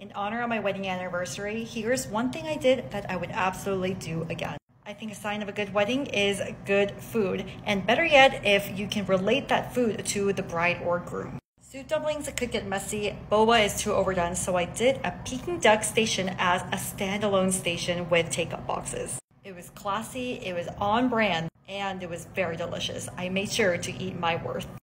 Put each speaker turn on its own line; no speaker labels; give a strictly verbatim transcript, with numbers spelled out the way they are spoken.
In honor of my wedding anniversary, here's one thing I did that I would absolutely do again. I think a sign of a good wedding is good food, and better yet, if you can relate that food to the bride or groom. Soup dumplings could get messy, boba is too overdone, so I did a Peking duck station as a standalone station with take-up boxes. It was classy, it was on brand, and it was very delicious. I made sure to eat my worth.